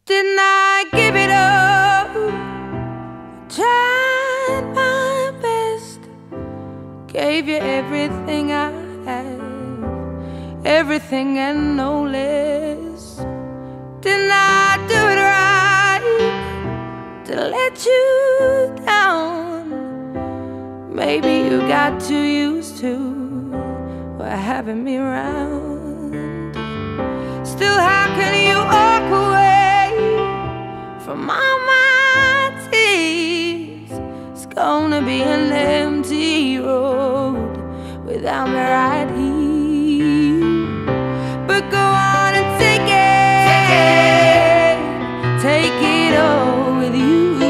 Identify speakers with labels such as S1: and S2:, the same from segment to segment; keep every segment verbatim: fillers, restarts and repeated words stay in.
S1: Didn't I give it up? Tried my best, gave you everything I have, everything and no less. Didn't I do it right to let you down? Maybe you got too used to well, having me around. Still, how can you walk away from all my tears? It's gonna be an empty road without me right here. But go on and take it, take it all with you.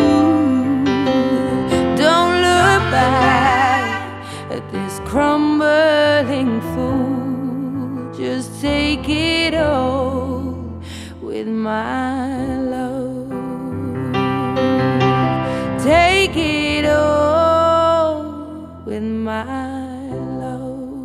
S1: Don't look back at this crumbling fool. Just take it all with my love. Take it all with my love.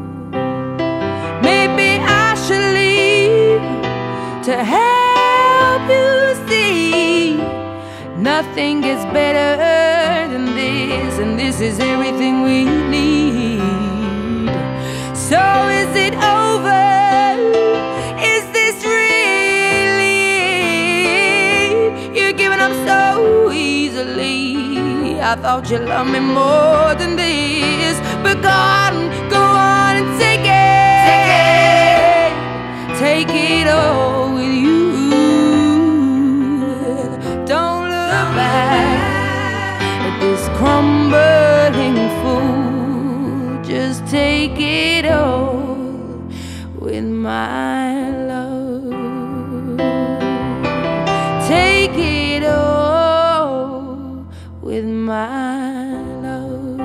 S1: Maybe I should leave to help you see nothing gets better than this, and this is everything we need. So is it over? Is this really it? You're giving up so easily. I thought you loved me more than this. But go on, go on and take it, take it all with you. Don't look back at this crumbling fool. Just take it all with my love. Take it all with my love.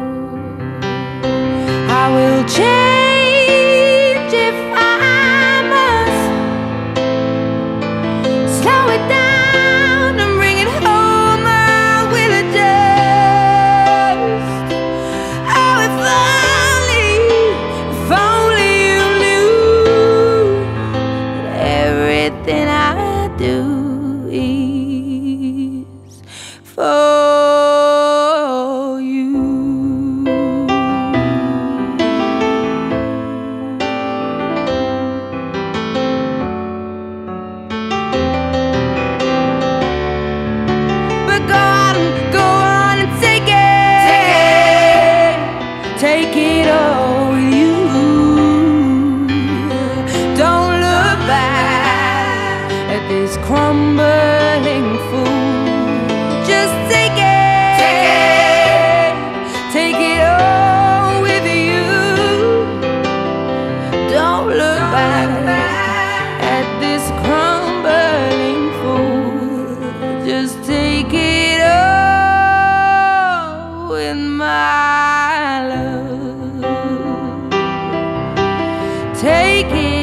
S1: I will change if I must. Slow it down and bring it home. I will adjust. Oh, if only, if only you knew that everything I do is for you. But go on, go on and take it, take it all with you. Don't look back at this crumbling fool. Just take it, take it all with you. Don't look back at this crumbling fool. Just take it all with my love. Take it